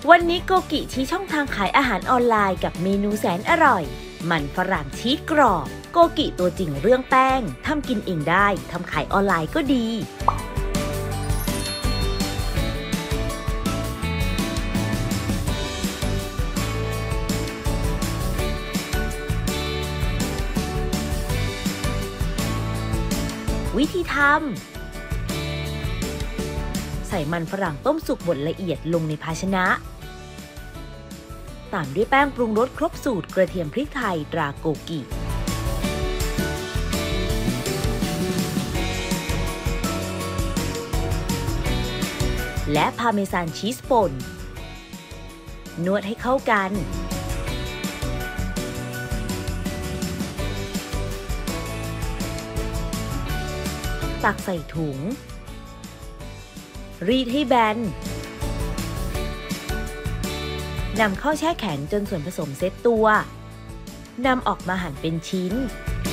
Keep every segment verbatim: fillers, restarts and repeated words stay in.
วันนี้โกกิชี้ช่องทางขายอาหารออนไลน์กับเมนูแสนอร่อยมันฝรั่งชีสกรอบโกกิตัวจริงเรื่องแป้งทำกินเองได้ทำขายออนไลน์ก็ดีวิธีทำใส่มันฝรั่งต้มสุกบดละเอียดลงในภาชนะตามด้วยแป้งปรุงรสครบสูตรกระเทียมพริกไทยตราโกกิและพาเมซานชีสป่นนวดให้เข้ากันตักใส่ถุงรีดให้แบนนำเข้าแช่แข็งจนส่วนผสมเซ็ตตัวนำออกมาหั่นเป็นชิ้น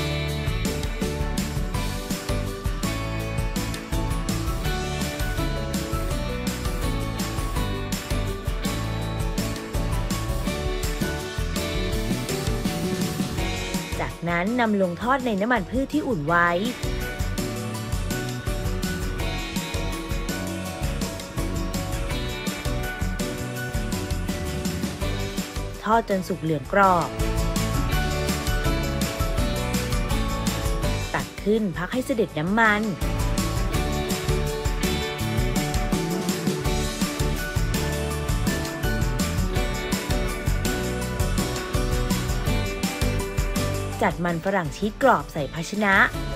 จากนั้นนำลงทอดในน้ำมันพืชที่อุ่นไว้ทอดจนสุกเหลืองกรอบตักขึ้นพักให้เสด็จน้ำมันจัดมันฝรั่งชีสกรอบใส่ภาชนะ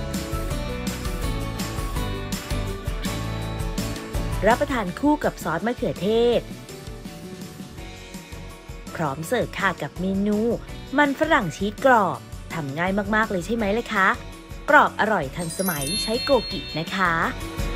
รับประทานคู่กับซอสมะเขือเทศพร้อมเสิร์ฟค่ะกับเมนูมันฝรั่งชีสกรอบทำง่ายมากๆเลยใช่ไหมล่ะคะกรอบอร่อยทันสมัยใช้โกกินะคะ